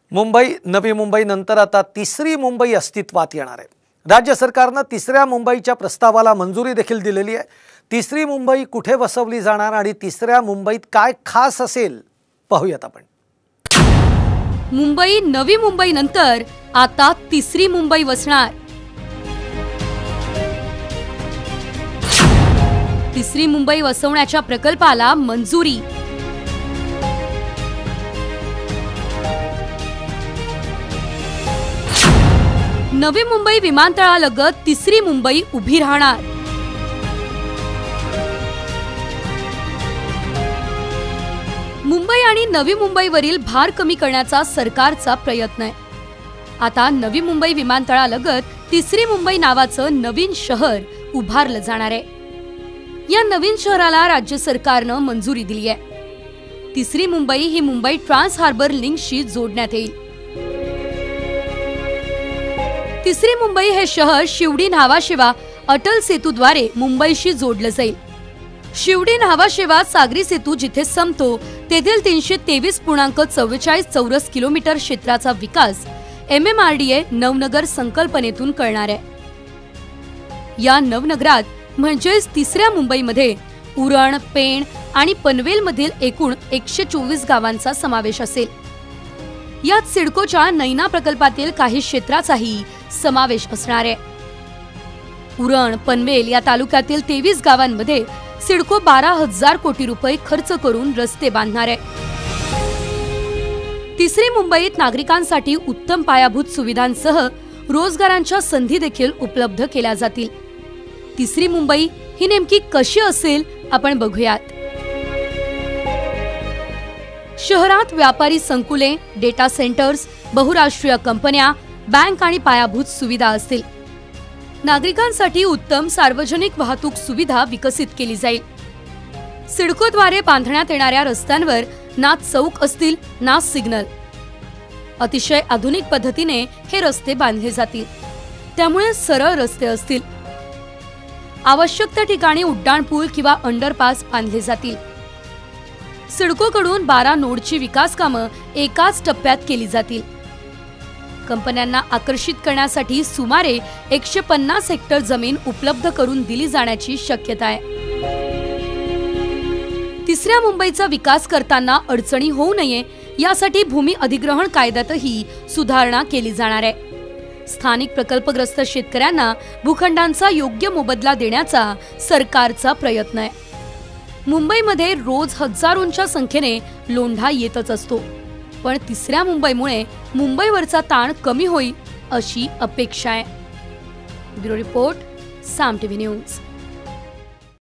मुंबई, नवी मुंबई नंतर आता तिसरी मुंबई अस्तित्वात येणार आहे। राज्य सरकारने तिसऱ्या मुंबईच्या प्रस्तावाला मंजुरी देखील दिलेली आहे। तिसरी मुंबई कुठे वसवली जाणार आणि तिसऱ्या मुंबईत काय खास असेल पाहूयात आपण। मुंबई, नवी मुंबई नंतर आता तिसरी मुंबई वसणार। तिसरी मुंबई वसवण्याच्या प्रकल्पाला मंजुरी। नवी मुंबई विमानतळालगत तिसरी मुंबई उभी राहणार। मुंबई आणि नवी मुंबईवरील भार कमी करण्याचा सरकारचा प्रयत्न आहे। आता नवी मुंबई विमानतळालगत तिसरी मुंबई नावाचं नवीन शहर उभारलं जाणार आहे। या नवीन शहराला राज्य सरकारने मंजुरी दिली आहे। तिसरी मुंबई ही मुंबई ट्रान्स हार्बर लिंकशी जोडण्यात येईल। तिसरी मुंबई हे शहर शिवडी न्हावाशेवा अटल सेतूद्वारे मुंबईशी जोडलं जाईल। शिवडी न्हावाशेवा सागरी सेतू जिथे संपतो तेथील 323.44 चौरस किलोमीटर क्षेत्राचा विकास MMRDA नवनगर संकल्पनेतून करणार आहे। या नवनगरात म्हणजेच तिसऱ्या मुंबईमध्ये उरण, पेण आणि पनवेलमधील एकूण 124 गावांचा समावेश असेल। यात सिडकोच्या नैना प्रकल्पातील काही क्षेत्राचाही समावेश असणार आहे। उरण, पनवेल या तालुक्यातील 23 गावांमध्ये सिडको 12,000 कोटी रुपये खर्च करून रस्ते बांधणार आहे। तिसरी मुंबईत नागरिकांसाठी उत्तम पायाभूत सुविधांसह रोजगारांच्या संधी देखील उपलब्ध केल्या जातील। तिसरी मुंबई ही नेमकी कशी असेल आपण बघूयात। शहरात व्यापारी संकुले, डेटा सेंटर्स, बहुराष्ट्रीय कंपन्या, बँक आणि पायाभूत सुविधा असतील। नागरिकांसाठी उत्तम सार्वजनिक वाहतूक सुविधा विकसित केली जाईल। सिडकोद्वारे बांधण्यात येणाऱ्या रस्त्यांवर ना चौक असतील ना सिग्नल। अतिशय आधुनिक पद्धतीने हे रस्ते बांधले जातील, त्यामुळे सरळ रस्ते असतील। आवश्यक त्या ठिकाणी उड्डाणपूल किंवा अंडरपास बांधले जातील। सिडकोकडून 12 नोडची विकास कामं एकाच टप्प्यात केली जातील। कंपन्यांना आकर्षित करण्यासाठी सुमारे 150 हेक्टर जमीन उपलब्ध करून दिली जाण्याची शक्यता आहे। तिसऱ्या मुंबईचा विकास करताना अडचणी होऊ नये यासाठी भूमी अधिग्रहण कायद्यातही सुधारणा केली जाणार आहे। स्थानिक प्रकल्पग्रस्त शेतकऱ्यांना भूखंडांचा योग्य मोबदला देण्याचा सरकारचा प्रयत्न आहे। मुंबईमध्ये रोज हजारोंच्या संख्येने लोंढा येतच असतो, पण तिसऱ्या मुंबईमुळे मुंबईवरचा ताण कमी होईल अशी अपेक्षा आहे। Bureau report, Saam TV news.